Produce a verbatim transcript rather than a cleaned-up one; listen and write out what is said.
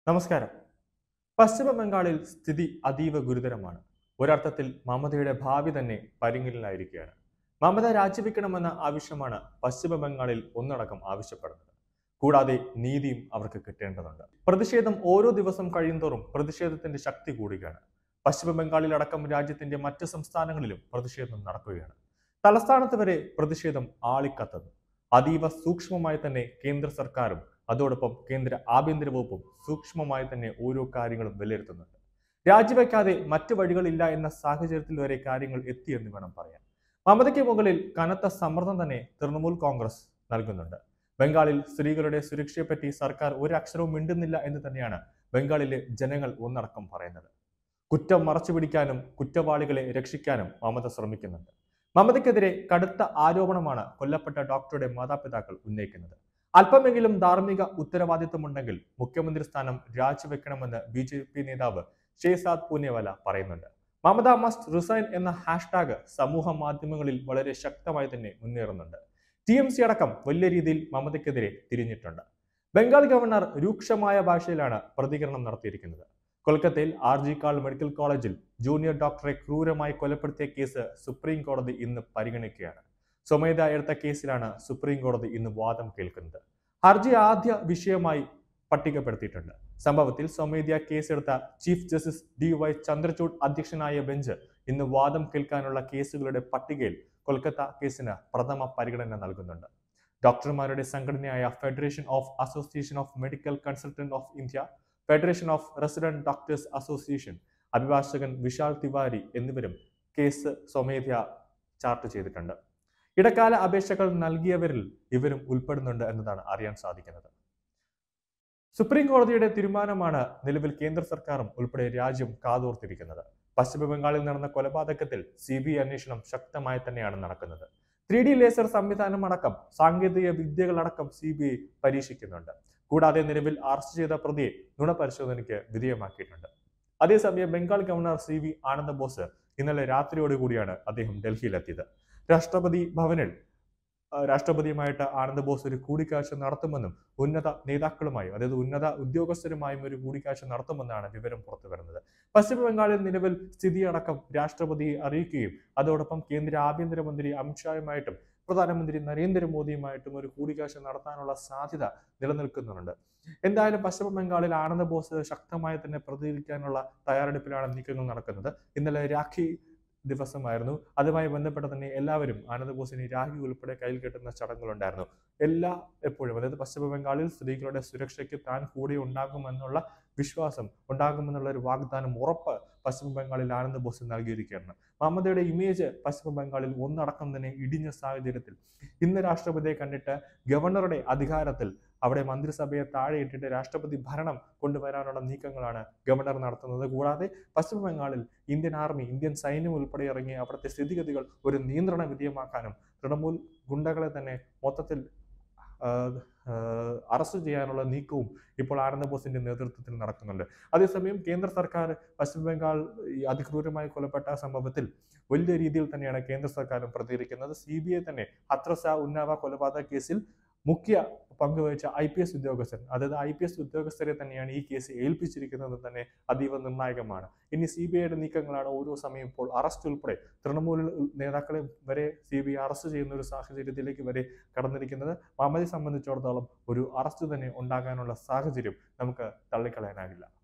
നമസ്കാരം. പശ്ചിമ ബംഗാളിൽ സ്ഥിതി അതീവ ഗുരുതരമാണ്. ഒരർത്ഥത്തിൽ മമതയുടെ ഭാവി തന്നെ പരിങ്ങലിലായിരിക്കുകയാണ്. മമത രാജിവെക്കണമെന്ന ആവശ്യമാണ് പശ്ചിമ ബംഗാളിൽ ഒന്നടക്കം ആവശ്യപ്പെടുന്നത്. കൂടാതെ നീതിയും അവർക്ക് കിട്ടേണ്ടതുണ്ട്. പ്രതിഷേധം ഓരോ ദിവസം കഴിയുന്തോറും പ്രതിഷേധത്തിന്റെ ശക്തി കൂടുകയാണ്. പശ്ചിമ ബംഗാളിലടക്കം രാജ്യത്തിന്റെ മറ്റ് സംസ്ഥാനങ്ങളിലും പ്രതിഷേധം നടക്കുകയാണ്. തലസ്ഥാനത്ത് വരെ പ്രതിഷേധം ആളിക്കത്തുന്നു. അതീവ സൂക്ഷ്മമായി തന്നെ കേന്ദ്ര സർക്കാരും അതോടൊപ്പം കേന്ദ്ര ആഭ്യന്തര വകുപ്പും സൂക്ഷ്മമായി തന്നെ ഓരോ കാര്യങ്ങളും വിലയിരുത്തുന്നുണ്ട്. രാജിവെക്കാതെ മറ്റു വഴികളില്ല എന്ന സാഹചര്യത്തിൽ വരെ കാര്യങ്ങൾ എത്തിയെന്ന് വേണം പറയാൻ. മമതയ്ക്ക് മുകളിൽ കനത്ത സമ്മർദ്ദം തന്നെ തൃണമൂൽ കോൺഗ്രസ് നൽകുന്നുണ്ട്. ബംഗാളിൽ സ്ത്രീകളുടെ സുരക്ഷയെപ്പറ്റി സർക്കാർ ഒരു അക്ഷരവും മിണ്ടുന്നില്ല എന്ന് തന്നെയാണ് ബംഗാളിലെ ജനങ്ങൾ ഒന്നടക്കം പറയുന്നത്. കുറ്റം മറച്ചുപിടിക്കാനും കുറ്റവാളികളെ രക്ഷിക്കാനും മമത ശ്രമിക്കുന്നുണ്ട്. മമതയ്ക്കെതിരെ കടുത്ത ആരോപണമാണ് കൊല്ലപ്പെട്ട ഡോക്ടറുടെ മാതാപിതാക്കൾ ഉന്നയിക്കുന്നത്. അല്പമെങ്കിലും ധാർമ്മിക ഉത്തരവാദിത്വമുണ്ടെങ്കിൽ മുഖ്യമന്ത്രി സ്ഥാനം രാജിവെക്കണമെന്ന് ബി ജെ പി നേതാവ് ഷെഹ്സാദ് പൂനെവാല പറയുന്നുണ്ട്. മമത മസ്റ്റ് റിസൈൻ എന്ന ഹാഷ്ടാഗ് സമൂഹ മാധ്യമങ്ങളിൽ വളരെ ശക്തമായി തന്നെ മുന്നേറുന്നുണ്ട്. ടി എം സി അടക്കം വലിയ രീതിയിൽ മമതയ്ക്കെതിരെ തിരിഞ്ഞിട്ടുണ്ട്. ബംഗാൾ ഗവർണർ രൂക്ഷമായ ഭാഷയിലാണ് പ്രതികരണം നടത്തിയിരിക്കുന്നത്. കൊൽക്കത്തയിൽ ആർ ജി കാൾ മെഡിക്കൽ കോളേജിൽ ജൂനിയർ ഡോക്ടറെ ക്രൂരമായി കൊലപ്പെടുത്തിയ കേസ് സുപ്രീം കോടതി ഇന്ന് പരിഗണിക്കുകയാണ്. സ്വമേധ എടുത്ത കേസിലാണ് സുപ്രീം കോടതി ഇന്ന് വാദം കേൾക്കുന്നത്. ഹർജി ആദ്യ വിഷയമായി പട്ടികപ്പെടുത്തിയിട്ടുണ്ട്. സംഭവത്തിൽ സ്വമേധയാ കേസെടുത്ത chief justice D Y Chandrachud അധ്യക്ഷനായ ബെഞ്ച് ഇന്ന് വാദം കേൾക്കാനുള്ള കേസുകളുടെ പട്ടികയിൽ കൊൽക്കത്ത കേസിന് പ്രഥമ പരിഗണന നൽകുന്നുണ്ട്. ഡോക്ടർമാരുടെ സംഘടനയായ federation of association of medical consultant of India, federation of resident doctors association, അഭിഭാഷകൻ വിശാൽ തിവാരി എന്നിവരും കേസ് സ്വമേധയാ ചാർട്ട് ചെയ്തിട്ടുണ്ട്. ഇടക്കാല അപേക്ഷകൾ നൽകിയവരിൽ ഇവരും ഉൾപ്പെടുന്നുണ്ട് എന്നതാണ് അറിയാൻ സാധിക്കുന്നത്. സുപ്രീം കോടതിയുടെ തീരുമാനമാണ് നിലവിൽ കേന്ദ്ര സർക്കാരും ഉൾപ്പെടെ രാജ്യം കാതോർത്തിരിക്കുന്നത്. പശ്ചിമ ബംഗാളിൽ നടന്ന കൊലപാതകത്തിൽ സി ബി ഐ അന്വേഷണം ശക്തമായി തന്നെയാണ് നടക്കുന്നത്. ത്രീ ഡി ലേസർ സംവിധാനം അടക്കം സാങ്കേതിക വിദ്യകളടക്കം സി ബി ഐ പരീക്ഷിക്കുന്നുണ്ട്. കൂടാതെ നിലവിൽ അറസ്റ്റ് ചെയ്ത പ്രതിയെ നുണപരിശോധനയ്ക്ക് വിധേയമാക്കിയിട്ടുണ്ട്. അതേസമയം Bengal governor C V Ananda Bose ഇന്നലെ രാത്രിയോടുകൂടിയാണ് അദ്ദേഹം ഡൽഹിയിലെത്തിയത്. രാഷ്ട്രപതി ഭവനിൽ രാഷ്ട്രപതിയുമായിട്ട് ആനന്ദ് ബോസ് ഒരു കൂടിക്കാഴ്ച നടത്തുമെന്നും ഉന്നത നേതാക്കളുമായും അതായത് ഉന്നത ഉദ്യോഗസ്ഥരുമായും ഒരു കൂടിക്കാഴ്ച നടത്തുമെന്നാണ് വിവരം പുറത്തു വരുന്നത്. പശ്ചിമ ബംഗാളിൽ നിലവിൽ സ്ഥിതിയടക്കം രാഷ്ട്രപതിയെ അറിയിക്കുകയും അതോടൊപ്പം കേന്ദ്ര ആഭ്യന്തരമന്ത്രി അമിത്ഷായുമായിട്ടും പ്രധാനമന്ത്രി നരേന്ദ്രമോദിയുമായിട്ടും ഒരു കൂടിക്കാഴ്ച നടത്താനുള്ള സാധ്യത നിലനിൽക്കുന്നുണ്ട്. എന്തായാലും പശ്ചിമ ബംഗാളിൽ ആനന്ദ് ബോസ് ശക്തമായി തന്നെ പ്രതികരിക്കാനുള്ള തയ്യാറെടുപ്പിലാണ് നീക്കങ്ങൾ നടക്കുന്നത്. ഇന്നലെ രാഖി ദിവസമായിരുന്നു. അതുമായി ബന്ധപ്പെട്ട് തന്നെ എല്ലാവരും ആനന്ദ് ബോസിന് രാഖി ഉൾപ്പെടെ കയ്യിൽ കെട്ടുന്ന ചടങ്ങുകളുണ്ടായിരുന്നു. എല്ലാ എപ്പോഴും അതായത് പശ്ചിമ ബംഗാളിൽ സ്ത്രീകളുടെ സുരക്ഷയ്ക്ക് താൻ കൂടെ ഉണ്ടാകുമെന്നുള്ള വിശ്വാസം ഉണ്ടാകുമെന്നുള്ള ഒരു വാഗ്ദാനം ഉറപ്പ് പശ്ചിമ ബംഗാളിൽ ആനന്ദ് ബോസ് നൽകിയിരിക്കുകയാണ്. മമതയുടെ ഇമേജ് പശ്ചിമ ബംഗാളിൽ ഒന്നടക്കം തന്നെ ഇടിഞ്ഞ സാഹചര്യത്തിൽ ഇന്ന് രാഷ്ട്രപതിയെ കണ്ടിട്ട് ഗവർണറുടെ അധികാരത്തിൽ അവിടെ മന്ത്രിസഭയെ താഴെ ഇട്ടിട്ട് രാഷ്ട്രപതി ഭരണം കൊണ്ടുവരാനുള്ള നീക്കങ്ങളാണ് ഗവർണർ നടത്തുന്നത്. കൂടാതെ പശ്ചിമ ബംഗാളിൽ ഇന്ത്യൻ ആർമി ഇന്ത്യൻ സൈന്യം ഉൾപ്പെടെ ഇറങ്ങി അവിടുത്തെ സ്ഥിതിഗതികൾ ഒരു നിയന്ത്രണ വിധേയമാക്കാനും തൃണമൂൽ ഗുണ്ടകളെ തന്നെ മൊത്തത്തിൽ അറസ്റ്റ് ചെയ്യാനുള്ള നീക്കവും ഇപ്പോൾ ആനന്ദ് ബോസിന്റെ നേതൃത്വത്തിൽ നടക്കുന്നുണ്ട്. അതേസമയം കേന്ദ്ര സർക്കാർ പശ്ചിമ ബംഗാൾ അതിക്രൂരമായി കൊലപ്പെട്ട സംഭവത്തിൽ വലിയ രീതിയിൽ തന്നെയാണ് കേന്ദ്ര സർക്കാരും പ്രതികരിക്കുന്നത്. സി ബി ഐ തന്നെ ഹത്രസ ഉന്നാവ കൊലപാതക കേസിൽ മുഖ്യ പങ്കുവഹിച്ച ഐ പി എസ് ഉദ്യോഗസ്ഥൻ അതായത് ഐ പി എസ് ഉദ്യോഗസ്ഥരെ തന്നെയാണ് ഈ കേസ് ഏൽപ്പിച്ചിരിക്കുന്നത് തന്നെ അതീവ നിർണായകമാണ്. ഇനി സി ബി ഐയുടെ നീക്കങ്ങളാണ് ഓരോ സമയം ഇപ്പോൾ അറസ്റ്റ് ഉൾപ്പെടെ തൃണമൂൽ നേതാക്കളെ വരെ സി ബി ഐ അറസ്റ്റ് ചെയ്യുന്ന ഒരു സാഹചര്യത്തിലേക്ക് വരെ കടന്നിരിക്കുന്നത്. മമതയെ സംബന്ധിച്ചിടത്തോളം ഒരു അറസ്റ്റ് തന്നെ ഉണ്ടാകാനുള്ള സാഹചര്യം നമുക്ക് തള്ളിക്കളയാനാകില്ല.